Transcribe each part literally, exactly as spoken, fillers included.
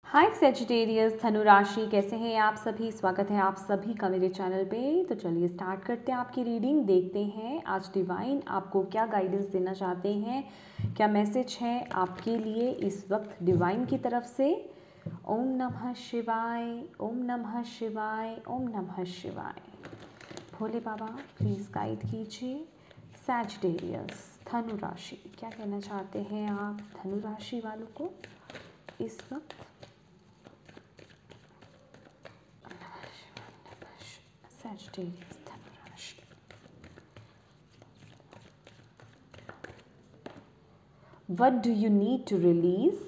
हाय Sagittarius धनु राशि, कैसे हैं आप सभी। स्वागत है आप सभी का मेरे चैनल पे। तो चलिए स्टार्ट करते हैं आपकी रीडिंग। देखते हैं आज डिवाइन आपको क्या गाइडेंस देना चाहते हैं, क्या मैसेज है आपके लिए इस वक्त डिवाइन की तरफ से। ओम नमः शिवाय, ओम नमः शिवाय, ओम नमः शिवाय। भोले बाबा प्लीज़ गाइड कीजिए सेजिटेरियस धनु राशि, क्या कहना चाहते हैं आप धनु राशि वालों को इस वक्त। Sagittarius धनु राशि, what do you need to release?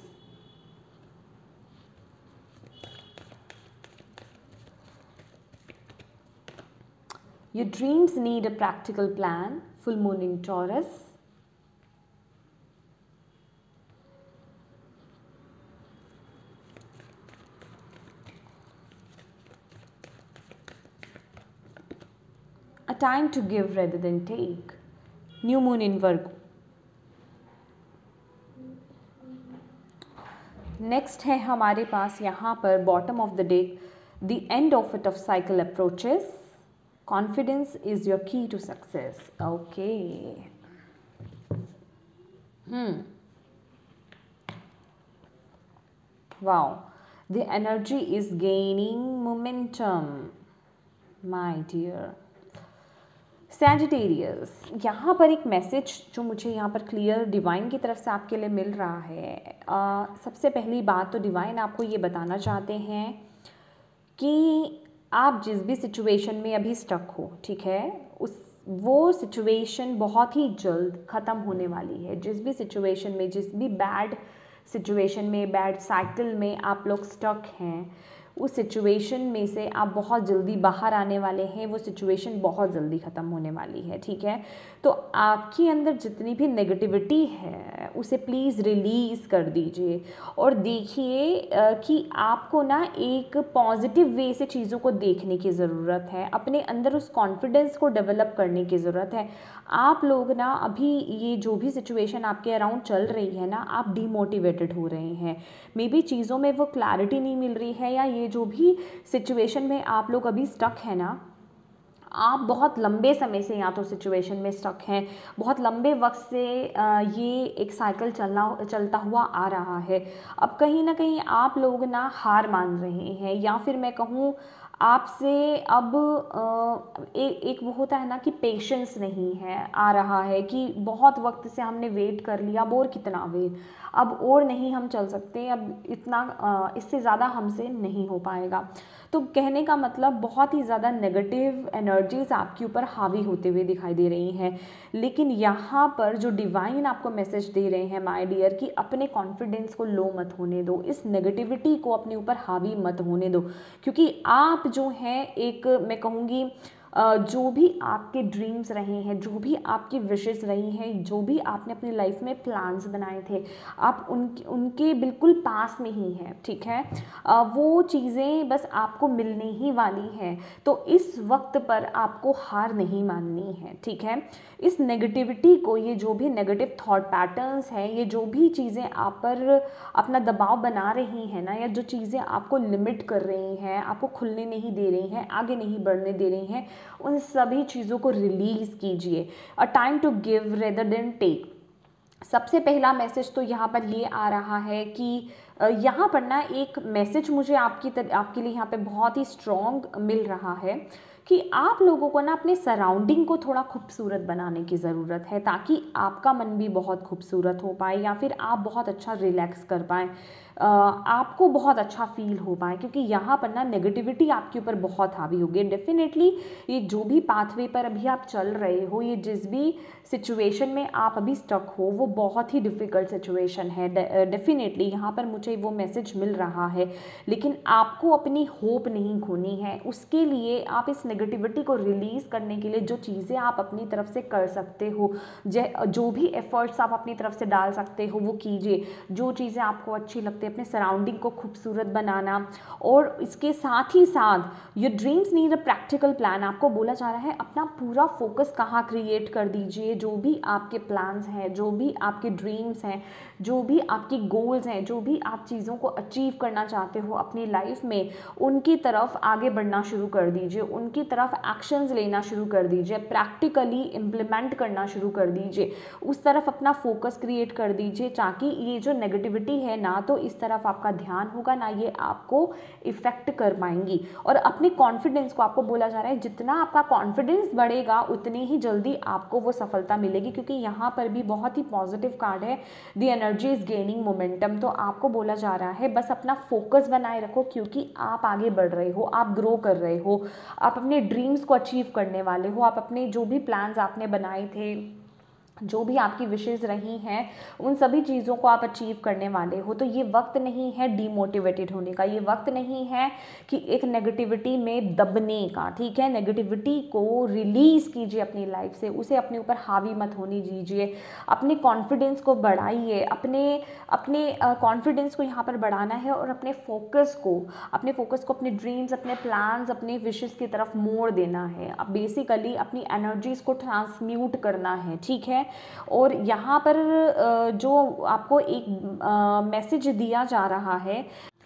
Your dreams need a practical plan. Full moon in Taurus. A time to give rather than take. New moon in Virgo. Next है हमारे पास यहाँ पर bottom of the deck, the end of it of cycle approaches. Confidence is your key to success. Okay, hmm wow, the energy is gaining momentum my dear Sagittarius. यहाँ पर एक message जो मुझे यहाँ पर क्लियर डिवाइन की तरफ से आपके लिए मिल रहा है। आ, सबसे पहली बात तो डिवाइन आपको ये बताना चाहते हैं कि आप जिस भी सिचुएशन में अभी स्टक हो, ठीक है, उस वो सिचुएशन बहुत ही जल्द ख़त्म होने वाली है। जिस भी सिचुएशन में, जिस भी बैड सिचुएशन में, बैड साइकिल में आप लोग स्टक हैं, उस सिचुएशन में से आप बहुत जल्दी बाहर आने वाले हैं। वो सिचुएशन बहुत जल्दी ख़त्म होने वाली है, ठीक है। तो आपके अंदर जितनी भी नेगेटिविटी है उसे प्लीज़ रिलीज़ कर दीजिए और देखिए कि आपको ना एक पॉजिटिव वे से चीज़ों को देखने की ज़रूरत है। अपने अंदर उस कॉन्फिडेंस को डेवलप करने की ज़रूरत है। आप लोग ना अभी ये जो भी सिचुएशन आपके अराउंड चल रही है ना, आप डीमोटिवेटेड हो रहे हैं। मे बी चीज़ों में वो क्लैरिटी नहीं मिल रही है, या ये जो भी सिचुएशन में आप लोग अभी स्टक है ना, आप बहुत लंबे समय से या तो सिचुएशन में स्टक हैं, बहुत लंबे वक्त से ये एक साइकिल चलना चलता हुआ आ रहा है। अब कहीं ना कहीं आप लोग ना हार मान रहे हैं, या फिर मैं कहूँ आपसे अब ए, एक वो होता है ना कि पेशेंस नहीं है आ रहा है, कि बहुत वक्त से हमने वेट कर लिया, अब और कितना वेट, अब और नहीं हम चल सकते, अब इतना इससे ज़्यादा हमसे नहीं हो पाएगा। तो कहने का मतलब बहुत ही ज़्यादा नेगेटिव एनर्जीज आपके ऊपर हावी होते हुए दिखाई दे रही हैं। लेकिन यहाँ पर जो डिवाइन आपको मैसेज दे रहे हैं माय डियर, कि अपने कॉन्फिडेंस को लो मत होने दो, इस नेगेटिविटी को अपने ऊपर हावी मत होने दो, क्योंकि आप जो हैं एक मैं कहूँगी जो भी आपके ड्रीम्स रहे हैं, जो भी आपकी विशेस रही हैं, जो भी आपने अपनी लाइफ में प्लान्स बनाए थे, आप उनके उनके बिल्कुल पास में ही हैं, ठीक है। वो चीज़ें बस आपको मिलने ही वाली हैं। तो इस वक्त पर आपको हार नहीं माननी है, ठीक है। इस नेगेटिविटी को, ये जो भी नेगेटिव थॉट पैटर्न्स हैं, ये जो भी चीज़ें आप पर अपना दबाव बना रही हैं ना, या जो चीज़ें आपको लिमिट कर रही हैं, आपको खुलने नहीं दे रही हैं, आगे नहीं बढ़ने दे रही हैं, उन सभी चीज़ों को रिलीज़ कीजिए। A time to give rather than take. सबसे पहला मैसेज तो यहाँ पर ये आ रहा है कि यहाँ पर ना एक मैसेज मुझे आपकी तर, आपके लिए यहाँ पे बहुत ही स्ट्रॉन्ग मिल रहा है कि आप लोगों को ना अपने सराउंडिंग को थोड़ा खूबसूरत बनाने की ज़रूरत है, ताकि आपका मन भी बहुत खूबसूरत हो पाए, या फिर आप बहुत अच्छा रिलैक्स कर पाएँ, आपको बहुत अच्छा फील हो पाए। क्योंकि यहाँ पर ना नेगेटिविटी आपके ऊपर बहुत हावी होगी। डेफिनेटली ये जो भी पाथवे पर अभी आप चल रहे हो, ये जिस भी सिचुएशन में आप अभी स्टक हो, वो बहुत ही डिफ़िकल्ट सिचुएशन है। डेफिनेटली यहाँ पर मुझे वो मैसेज मिल रहा है, लेकिन आपको अपनी होप नहीं खोनी है। उसके लिए आप इस नेगेटिविटी को रिलीज़ करने के लिए जो चीज़ें आप अपनी तरफ से कर सकते हो, जो भी एफर्ट्स आप अपनी तरफ से डाल सकते हो, वो कीजिए। जो चीज़ें आपको अच्छी लगती है अपने सराउंडिंग को खूबसूरत बनाना, और इसके साथ ही साथ your dreams need a practical plan. आपको बोला जा रहा है अपना पूरा फोकस कहाँ क्रिएट कर दीजिए। जो भी आपके प्लान्स हैं, जो भी आपके ड्रीम्स हैं, जो भी आपकी गोल्स हैं, जो भी आप चीज़ों को अचीव करना चाहते हो अपनी लाइफ में, उनकी तरफ आगे बढ़ना शुरू कर दीजिए, उनकी तरफ एक्शंस लेना शुरू कर दीजिए, प्रैक्टिकली इम्प्लीमेंट करना शुरू कर दीजिए, उस तरफ अपना फोकस क्रिएट कर दीजिए, ताकि ये जो नेगेटिविटी है ना तो इस तरफ आपका ध्यान होगा, ना ये आपको इफेक्ट कर पाएंगी। और अपने कॉन्फिडेंस को, आपको बोला जा रहा है जितना आपका कॉन्फिडेंस बढ़ेगा उतनी ही जल्दी आपको वो सफलता मिलेगी, क्योंकि यहाँ पर भी बहुत ही पॉजिटिव कार्ड है, the energy is gaining momentum. तो आपको बोला जा रहा है बस अपना फोकस बनाए रखो, क्योंकि आप आगे बढ़ रहे हो, आप ग्रो कर रहे हो, आप अपने ड्रीम्स को अचीव करने वाले हो, आप अपने जो भी प्लान्स आपने बनाए थे, जो भी आपकी विशेज़ रही हैं, उन सभी चीज़ों को आप अचीव करने वाले हो। तो ये वक्त नहीं है डीमोटिवेटेड होने का, ये वक्त नहीं है कि एक नेगेटिविटी में दबने का, ठीक है। नेगेटिविटी को रिलीज़ कीजिए अपनी लाइफ से, उसे अपने ऊपर हावी मत होने दीजिए, अपने कॉन्फिडेंस को बढ़ाइए, अपने अपने कॉन्फिडेंस को यहाँ पर बढ़ाना है, और अपने फोकस को अपने फोकस को अपने ड्रीम्स, अपने प्लान्स, अपने विशेज़ की तरफ मोड़ देना है। अब बेसिकली अपनी एनर्जीज़ को ट्रांसम्यूट करना है, ठीक है। और यहाँ पर जो आपको एक मैसेज दिया जा रहा है,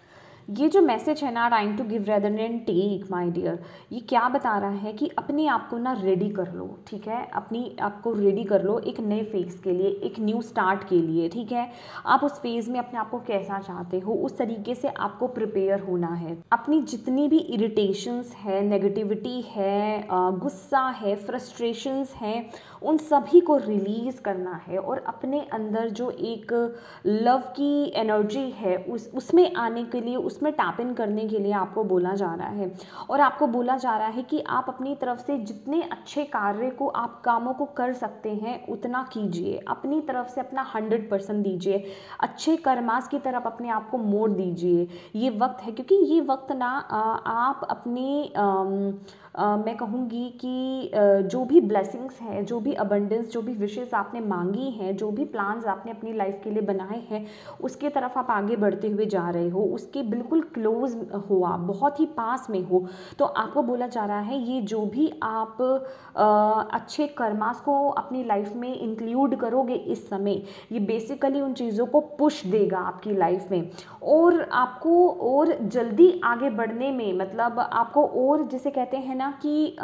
ये जो मैसेज है ना, time to give rather than take my dear, ये क्या बता रहा है कि अपने आप को ना रेडी कर लो, ठीक है। अपनी आपको रेडी कर लो एक नए फेज़ के लिए, एक न्यू स्टार्ट के लिए, ठीक है। आप उस फेज़ में अपने आप को कैसा चाहते हो, उस तरीके से आपको प्रिपेयर होना है। अपनी जितनी भी इरिटेशंस है, नेगेटिविटी है, गुस्सा है, फ्रस्ट्रेशंस हैं, उन सभी को रिलीज़ करना है, और अपने अंदर जो एक लव की एनर्जी है उस उसमें आने के लिए, उसमें टैप इन करने के लिए आपको बोला जा रहा है। और आपको बोला जा रहा है कि आप अपनी तरफ से जितने अच्छे कार्य को, आप कामों को कर सकते हैं उतना कीजिए, अपनी तरफ से अपना हंड्रेड परसेंट दीजिए, अच्छे कर्मास की तरफ अपने आप को मोड़ दीजिए। ये वक्त है, क्योंकि ये वक्त ना आप अपने आम, Uh, मैं कहूँगी कि uh, जो भी ब्लेसिंग्स हैं, जो भी अबंडेंस, जो भी विशेस आपने मांगी हैं, जो भी प्लान्स आपने अपनी लाइफ के लिए बनाए हैं, उसके तरफ आप आगे बढ़ते हुए जा रहे हो, उसके बिल्कुल क्लोज हो, आप बहुत ही पास में हो। तो आपको बोला जा रहा है ये जो भी आप uh, अच्छे कर्मास को अपनी लाइफ में इंक्लूड करोगे इस समय, ये बेसिकली उन चीज़ों को पुश देगा आपकी लाइफ में, और आपको और जल्दी आगे बढ़ने में, मतलब आपको और जिसे कहते हैं ना कि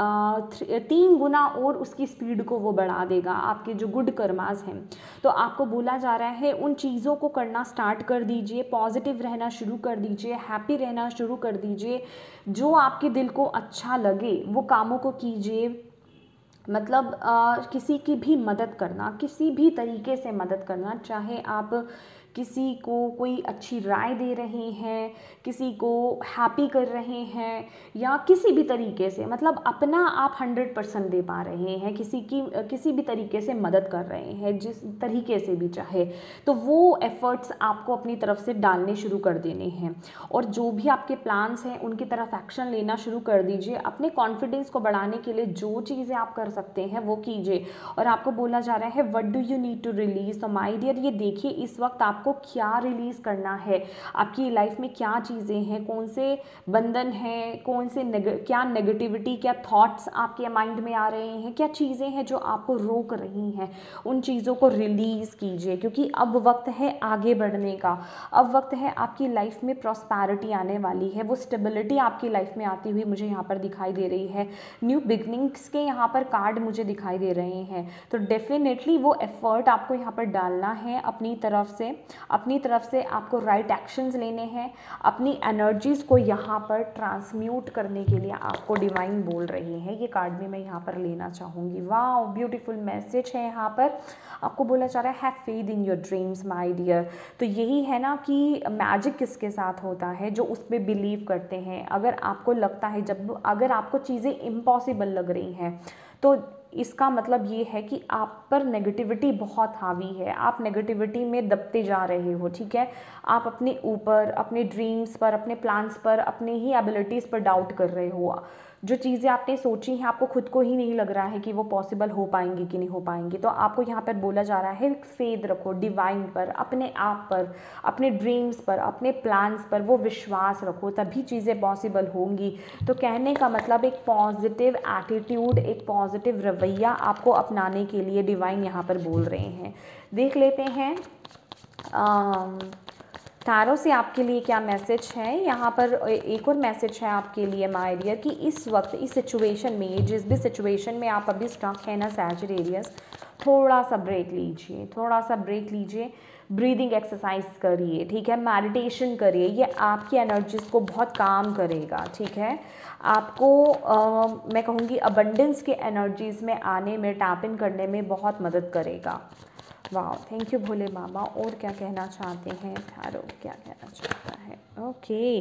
तीन गुना और उसकी स्पीड को वो बढ़ा देगा, आपके जो गुड कर्मास हैं। तो आपको बोला जा रहा है उन चीज़ों को करना स्टार्ट कर दीजिए, पॉजिटिव रहना शुरू कर दीजिए, हैप्पी रहना शुरू कर दीजिए, जो आपके दिल को अच्छा लगे वो कामों को कीजिए। मतलब आ, किसी की भी मदद करना, किसी भी तरीके से मदद करना, चाहे आप किसी को कोई अच्छी राय दे रहे हैं, किसी को हैप्पी कर रहे हैं, या किसी भी तरीके से, मतलब अपना आप हंड्रेड परसेंट दे पा रहे हैं, किसी की किसी भी तरीके से मदद कर रहे हैं, जिस तरीके से भी चाहे, तो वो एफर्ट्स आपको अपनी तरफ से डालने शुरू कर देने हैं। और जो भी आपके प्लान्स हैं उनकी तरफ एक्शन लेना शुरू कर दीजिए। अपने कॉन्फिडेंस को बढ़ाने के लिए जो चीज़ें आप कर सकते हैं वो कीजिए। और आपको बोला जा रहा है what do you need to release. तो माय डियर, ये देखिए इस वक्त आपको क्या रिलीज करना है, आपकी लाइफ में क्या चीज़ें हैं, कौन से बंधन हैं, कौन से नेग, क्या नेगेटिविटी, क्या थॉट्स आपके माइंड में आ रहे हैं, क्या चीज़ें हैं जो आपको रोक रही हैं, उन चीज़ों को रिलीज़ कीजिए, क्योंकि अब वक्त है आगे बढ़ने का। अब वक्त है आपकी लाइफ में प्रॉस्पेरिटी आने वाली है, वो स्टेबिलिटी आपकी लाइफ में आती हुई मुझे यहाँ पर दिखाई दे रही है। न्यू बिगनिंग्स के यहाँ पर कार्ड मुझे दिखाई दे रहे हैं। तो डेफिनेटली वो एफर्ट आपको यहाँ पर डालना है अपनी तरफ से, अपनी तरफ से आपको राइट एक्शंस लेने हैं, अपनी एनर्जीज़ को यहाँ पर ट्रांसम्यूट करने के लिए आपको डिवाइन बोल रही हैं। ये कार्ड भी मैं यहाँ पर लेना चाहूँगी। वाह, ब्यूटीफुल मैसेज है यहाँ पर। आपको बोला जा रहा है have faith in your dreams my dear. तो यही है ना कि मैजिक किसके साथ होता है, जो उस पर बिलीव करते हैं। अगर आपको लगता है, जब अगर आपको चीज़ें इम्पॉसिबल लग रही हैं, तो इसका मतलब ये है कि आप पर नेगेटिविटी बहुत हावी है, आप नेगेटिविटी में दबते जा रहे हो, ठीक है। आप अपने ऊपर, अपने ड्रीम्स पर, अपने प्लान्स पर, अपने ही एबिलिटीज़ पर डाउट कर रहे हो। जो चीज़ें आपने सोची हैं आपको खुद को ही नहीं लग रहा है कि वो पॉसिबल हो पाएंगी कि नहीं हो पाएंगी, तो आपको यहाँ पर बोला जा रहा है फेथ रखो डिवाइन पर, अपने आप पर, अपने ड्रीम्स पर, अपने प्लान्स पर वो विश्वास रखो, तभी चीज़ें पॉसिबल होंगी। तो कहने का मतलब एक पॉजिटिव एटीट्यूड, एक पॉजिटिव रवैया आपको अपनाने के लिए डिवाइन यहाँ पर बोल रहे हैं। देख लेते हैं टैरो से आपके लिए क्या मैसेज है। यहाँ पर एक और मैसेज है आपके लिए माय डियर कि इस वक्त इस सिचुएशन में, जिस भी सिचुएशन में आप अभी स्टक है ना सैजिटेरियस, थोड़ा सा ब्रेक लीजिए, थोड़ा सा ब्रेक लीजिए, ब्रीदिंग एक्सरसाइज करिए, ठीक है, मेडिटेशन करिए, ये आपकी एनर्जीज को बहुत काम करेगा, ठीक है। आपको आ, मैं कहूँगी अबंडेंस के एनर्जीज में आने में, टैप इन करने में बहुत मदद करेगा। वाह, थैंक यू भोले बाबा। और क्या कहना चाहते हैं टैरो, क्या कहना चाहता है? ओके,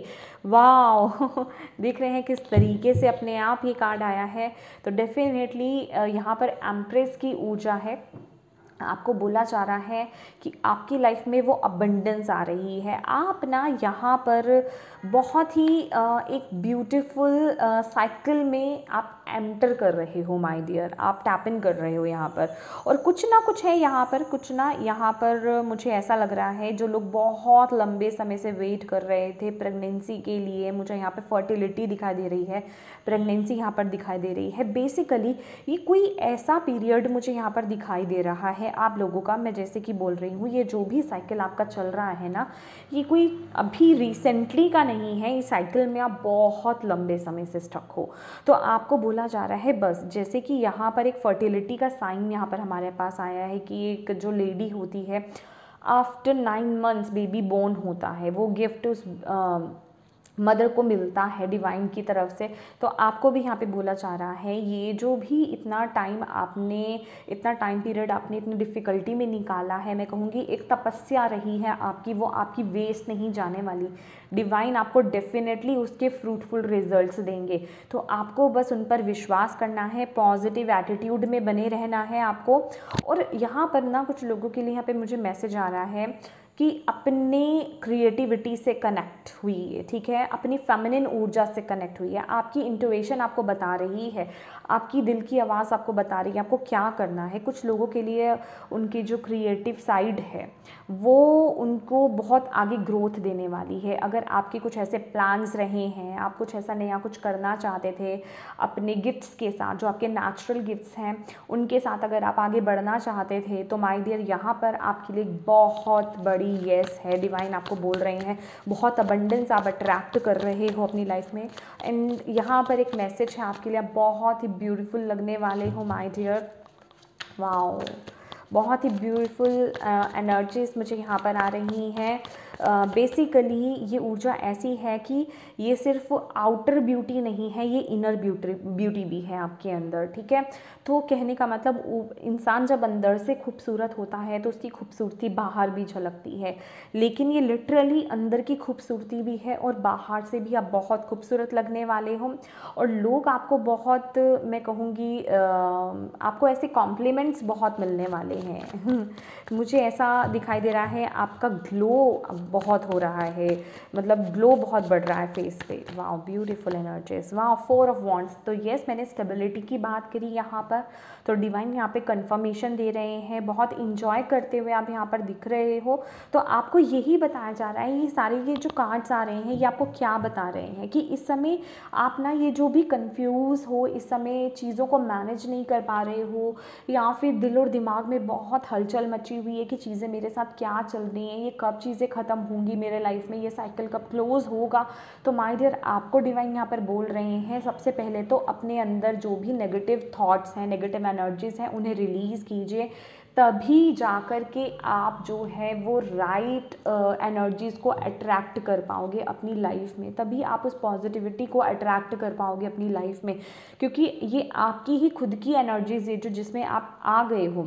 वाह देख रहे हैं किस तरीके से अपने आप ये कार्ड आया है। तो डेफिनेटली यहाँ पर एम्प्रेस की ऊर्जा है। आपको बोला जा रहा है कि आपकी लाइफ में वो अबंडेंस आ रही है। आप ना यहाँ पर बहुत ही एक ब्यूटीफुल साइकिल में आप एंटर कर रहे हो माय डियर, आप टैप इन कर रहे हो यहाँ पर। और कुछ ना कुछ है यहाँ पर, कुछ ना यहाँ पर मुझे ऐसा लग रहा है जो लोग बहुत लंबे समय से वेट कर रहे थे प्रेगनेंसी के लिए, मुझे यहाँ पर फर्टिलिटी दिखाई दे रही है, प्रेगनेंसी यहाँ पर दिखाई दे रही है। बेसिकली ये कोई ऐसा पीरियड मुझे यहाँ पर दिखाई दे रहा है आप लोगों का, मैं जैसे कि बोल रही हूँ, ये जो भी साइकिल आपका चल रहा है ना, ये कोई अभी रिसेंटली का नहीं है। इस साइकिल में आप बहुत लंबे समय से स्टक हो। तो आपको बोला जा रहा है बस, जैसे कि यहाँ पर एक फर्टिलिटी का साइन यहाँ पर हमारे पास आया है कि एक जो लेडी होती है after nine months baby born होता है, वो गिफ्ट उस आ, मदर को मिलता है डिवाइन की तरफ से। तो आपको भी यहाँ पे बोला जा रहा है ये जो भी इतना टाइम आपने, इतना टाइम पीरियड आपने इतनी डिफ़िकल्टी में निकाला है, मैं कहूँगी एक तपस्या रही है आपकी, वो आपकी वेस्ट नहीं जाने वाली। डिवाइन आपको डेफिनेटली उसके फ्रूटफुल रिजल्ट्स देंगे। तो आपको बस उन पर विश्वास करना है, पॉजिटिव एटीट्यूड में बने रहना है आपको। और यहाँ पर ना कुछ लोगों के लिए यहाँ पे मुझे मैसेज आ रहा है कि अपने क्रिएटिविटी से कनेक्ट हुई है, ठीक है, अपनी फेमिनिन ऊर्जा से कनेक्ट हुई है। आपकी इंट्यूशन आपको बता रही है, आपकी दिल की आवाज़ आपको बता रही है आपको क्या करना है। कुछ लोगों के लिए उनकी जो क्रिएटिव साइड है वो उनको बहुत आगे ग्रोथ देने वाली है। अगर आपके कुछ ऐसे प्लान्स रहे हैं, आप कुछ ऐसा नया कुछ करना चाहते थे अपने गिफ्ट्स के साथ, जो आपके नेचुरल गिफ्ट्स हैं उनके साथ अगर आप आगे बढ़ना चाहते थे, तो माय डियर यहाँ पर आपके लिए बहुत बड़ी येस है। डिवाइन आपको बोल रहे हैं बहुत अबंडेंस आप अट्रैक्ट कर रहे हो अपनी लाइफ में। एंड यहाँ पर एक मैसेज है आपके लिए, आप बहुत ही ब्यूटीफुल लगने वाले हो माय डियर। वाओ, बहुत ही ब्यूटीफुल एनर्जीज मुझे यहाँ पर आ रही हैं। बेसिकली uh, ये ऊर्जा ऐसी है कि ये सिर्फ आउटर ब्यूटी नहीं है, ये इनर ब्यूटी ब्यूटी भी है आपके अंदर, ठीक है। तो कहने का मतलब इंसान जब अंदर से खूबसूरत होता है तो उसकी खूबसूरती बाहर भी झलकती है, लेकिन ये लिटरली अंदर की खूबसूरती भी है और बाहर से भी आप बहुत खूबसूरत लगने वाले हो। और लोग आपको बहुत, मैं कहूँगी आपको ऐसे कॉम्प्लीमेंट्स बहुत मिलने वाले हैं मुझे ऐसा दिखाई दे रहा है आपका ग्लो बहुत हो रहा है, मतलब ग्लो बहुत बढ़ रहा है फेस पे। वाह, ब्यूटीफुल एनर्जीज। वाह, फोर ऑफ वॉन्ड्स। तो येस, मैंने स्टेबिलिटी की बात करी यहाँ पर, तो डिवाइन यहाँ पे कंफर्मेशन दे रहे हैं, बहुत इंजॉय करते हुए आप यहाँ पर दिख रहे हो। तो आपको यही बताया जा रहा है, ये सारे ये जो कार्ड्स आ रहे हैं ये आपको क्या बता रहे हैं कि इस समय आप ना ये जो भी कंफ्यूज हो, इस समय चीज़ों को मैनेज नहीं कर पा रहे हो, या फिर दिल और दिमाग में बहुत हलचल मची हुई है कि चीज़ें मेरे साथ क्या चल रही हैं, ये कब चीज़ें ख़त्म होंगी मेरे लाइफ में, ये साइकिल कब क्लोज होगा। तो माय डियर आपको डिवाइन यहाँ पर बोल रहे हैं सबसे पहले तो अपने अंदर जो भी नेगेटिव थॉट्स हैं, नेगेटिव एनर्जीज़ हैं, उन्हें रिलीज़ कीजिए, तभी जाकर के आप जो है वो राइट एनर्जीज़ को अट्रैक्ट कर पाओगे अपनी लाइफ में, तभी आप उस पॉजिटिविटी को अट्रैक्ट कर पाओगे अपनी लाइफ में, क्योंकि ये आपकी ही खुद की एनर्जीज़ है जो जिसमें आप आ गए हो,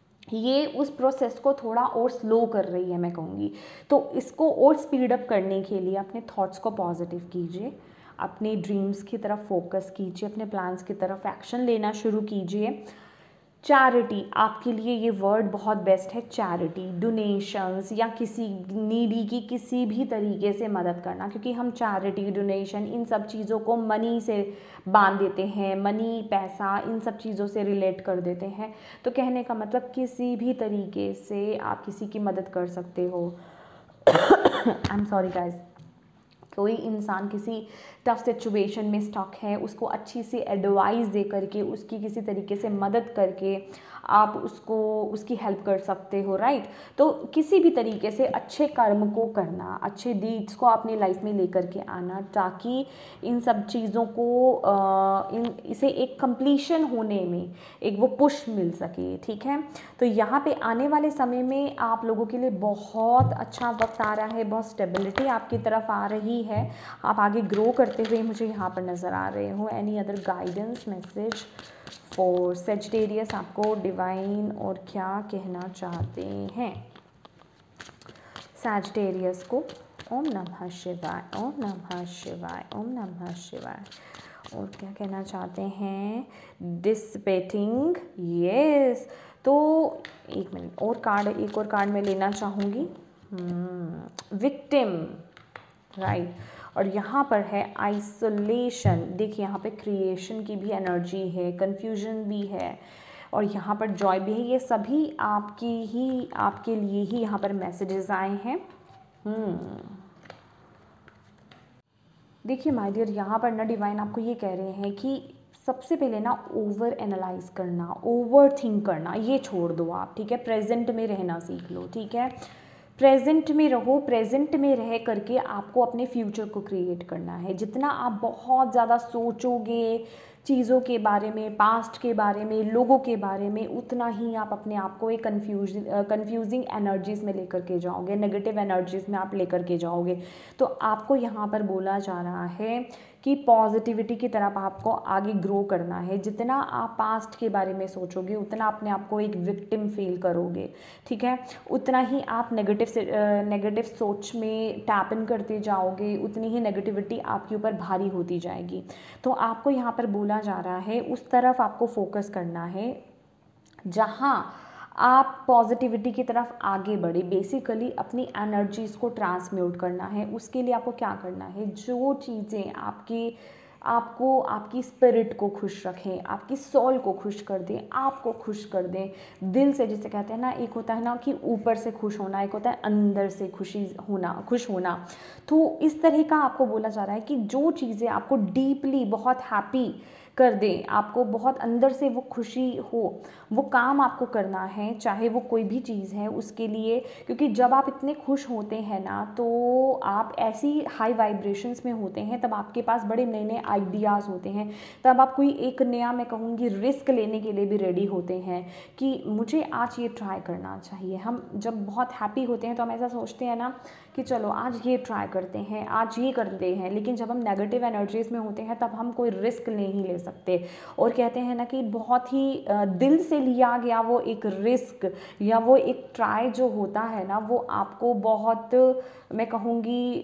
ये उस प्रोसेस को थोड़ा और स्लो कर रही है मैं कहूँगी। तो इसको और स्पीड अप करने के लिए अपने थॉट्स को पॉजिटिव कीजिए, अपने ड्रीम्स की तरफ फोकस कीजिए, अपने प्लान्स की तरफ एक्शन लेना शुरू कीजिए। चैरिटी आपके लिए ये वर्ड बहुत बेस्ट है, चैरिटी, डोनेशंस या किसी नीडी की किसी भी तरीके से मदद करना, क्योंकि हम चैरिटी, डोनेशन इन सब चीज़ों को मनी से बांध देते हैं, मनी, पैसा इन सब चीज़ों से रिलेट कर देते हैं। तो कहने का मतलब किसी भी तरीके से आप किसी की मदद कर सकते हो। आई एम सॉरी गाइज, कोई इंसान किसी टफ सिचुएशन में स्टक है, उसको अच्छी सी एडवाइस दे करके, उसकी किसी तरीके से मदद करके आप उसको उसकी हेल्प कर सकते हो, राइट। तो किसी भी तरीके से अच्छे कर्म को करना, अच्छे डीड्स को अपनी लाइफ में लेकर के आना, ताकि इन सब चीज़ों को आ, इन इसे एक कंप्लीशन होने में एक वो पुश मिल सके, ठीक है। तो यहाँ पे आने वाले समय में आप लोगों के लिए बहुत अच्छा वक्त आ रहा है, बहुत स्टेबिलिटी आपकी तरफ आ रही है, आप आगे ग्रो करते हुए मुझे यहाँ पर नज़र आ रहे हो। Any other guidance message for Sagittarius, आपको डिवाइन और क्या कहना चाहते हैं सैजिटेरियस को? ओम नमः शिवाय, ओम नमः शिवाय, ओम नमः शिवाय। और क्या कहना चाहते हैं? Dissipating, yes. तो एक मिनट और कार्ड, एक और कार्ड मैं लेना चाहूँगी। Victim, right. और यहाँ पर है आइसोलेशन। देखिए यहाँ पे क्रिएशन की भी एनर्जी है, कन्फ्यूजन भी है और यहाँ पर जॉय भी है। ये सभी आपकी ही आपके लिए ही यहाँ पर मैसेजेस आए हैं। हम्म देखिए माय डियर, यहाँ पर ना डिवाइन आपको ये कह रहे हैं कि सबसे पहले ना ओवर एनालाइज करना, ओवर थिंक करना ये छोड़ दो आप, ठीक है। प्रेजेंट में रहना सीख लो, ठीक है। प्रेजेंट में रहो, प्रेजेंट में रह करके आपको अपने फ्यूचर को क्रिएट करना है। जितना आप बहुत ज़्यादा सोचोगे चीज़ों के बारे में, पास्ट के बारे में, लोगों के बारे में, उतना ही आप अपने आप को एक कन्फ्यूज कन्फ्यूजिंग एनर्जीज़ में लेकर के जाओगे, नेगेटिव एनर्जीज़ में आप लेकर के जाओगे। तो आपको यहाँ पर बोला जा रहा है कि पॉजिटिविटी की तरफ आपको आगे ग्रो करना है। जितना आप पास्ट के बारे में सोचोगे उतना अपने आप को एक विक्टिम फील करोगे, ठीक है। उतना ही आप नेगेटिव से नेगेटिव सोच में टैप इन करते जाओगे, उतनी ही नेगेटिविटी आपके ऊपर भारी होती जाएगी। तो आपको यहाँ पर बोला जा रहा है उस तरफ आपको फोकस करना है जहाँ आप पॉजिटिविटी की तरफ आगे बढ़े। बेसिकली अपनी एनर्जीज़ को ट्रांसम्यूट करना है। उसके लिए आपको क्या करना है? जो चीज़ें आपकी आपको आपकी स्पिरिट को खुश रखें, आपकी सोल को खुश कर दें, आपको खुश कर दें दिल से, जिसे कहते हैं ना, एक होता है ना कि ऊपर से खुश होना, एक होता है अंदर से खुशी होना, खुश होना। तो इस तरह का आपको बोला जा रहा है कि जो चीज़ें आपको डीपली बहुत हैप्पी कर दें, आपको बहुत अंदर से वो खुशी हो, वो काम आपको करना है, चाहे वो कोई भी चीज़ है उसके लिए। क्योंकि जब आप इतने खुश होते हैं ना, तो आप ऐसी हाई वाइब्रेशंस में होते हैं, तब आपके पास बड़े नए नए आइडियाज़ होते हैं, तब आप कोई एक नया, मैं कहूँगी, रिस्क लेने के लिए भी रेडी होते हैं कि मुझे आज ये ट्राई करना चाहिए। हम जब बहुत हैप्पी होते हैं तो हम ऐसा सोचते हैं ना कि चलो आज ये ट्राई करते हैं, आज ये करते हैं। लेकिन जब हम नेगेटिव एनर्जीज़ में होते हैं तब हम कोई रिस्क नहीं ले सकते। और कहते हैं ना कि बहुत ही दिल से लिया गया वो एक रिस्क या वो एक ट्राई जो होता है ना, वो आपको बहुत, मैं कहूँगी,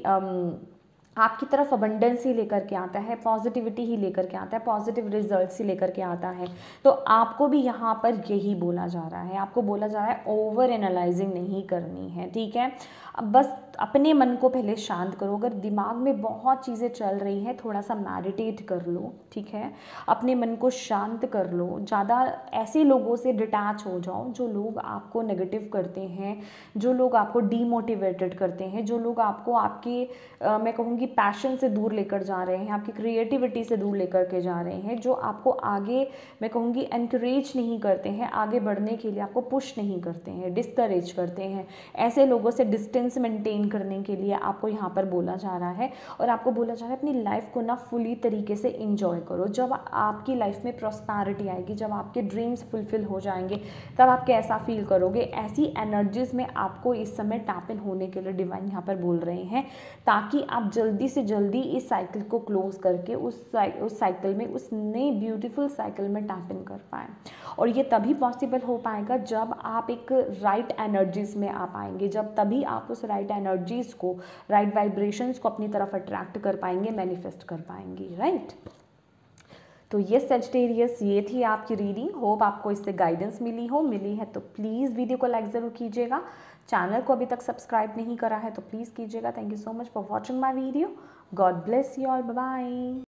आपकी तरफ अबंडेंस ही लेकर के आता है, पॉजिटिविटी ही लेकर के आता है, पॉजिटिव रिजल्ट्स ही लेकर के आता है। तो आपको भी यहाँ पर यही बोला जा रहा है, आपको बोला जा रहा है ओवर एनालाइजिंग नहीं करनी है, ठीक है। अब बस अपने मन को पहले शांत करो। अगर दिमाग में बहुत चीज़ें चल रही हैं, थोड़ा सा मेडिटेट कर लो, ठीक है। अपने मन को शांत कर लो। ज़्यादा ऐसे लोगों से डिटैच हो जाओ जो लोग आपको नेगेटिव करते हैं, जो लोग आपको डीमोटिवेटेड करते हैं, जो लोग आपको आपके आ, मैं कहूँगी पैशन से दूर लेकर जा रहे हैं, आपकी क्रिएटिविटी से दूर लेकर के जा रहे हैं, जो आपको आगे, मैं कहूँगी, एनकरेज नहीं करते हैं, आगे बढ़ने के लिए आपको पुश नहीं करते हैं, डिस्करेज करते हैं। ऐसे लोगों से डिस्टेंस मेंटेन करने के लिए आपको यहाँ पर बोला जा रहा है। और आपको बोला जा रहा है अपनी लाइफ को ना फुली तरीके से एंजॉय करो। जब आपकी लाइफ में प्रॉस्पेरिटी आएगी, जब आपके ड्रीम्स फुलफिल हो जाएंगे, तब आप कैसा फील करोगे? ऐसी एनर्जीज में आपको इस समय टैप इन होने के लिए डिवाइन यहाँ पर बोल रहे हैं, ताकि आप जल्दी से जल्दी इस साइकिल को क्लोज करके उस साइक, उस साइकिल में, उस नए ब्यूटीफुल साइकिल में टैप इन कर पाएँ। और ये तभी पॉसिबल हो पाएगा जब आप एक राइट एनर्जीज में आ पाएंगे, जब तभी आप उस राइट एनर्जीज को, राइट वाइब्रेशंस को अपनी तरफ अट्रैक्ट कर पाएंगे, मैनिफेस्ट कर पाएंगे, राइट। तो ये सेजिटेरियस, ये थी आपकी रीडिंग। होप आपको इससे गाइडेंस मिली हो। मिली है तो प्लीज़ वीडियो को लाइक ज़रूर कीजिएगा। चैनल को अभी तक सब्सक्राइब नहीं करा है तो प्लीज़ कीजिएगा। Thank you so much for watching my video. God bless you all. Bye bye.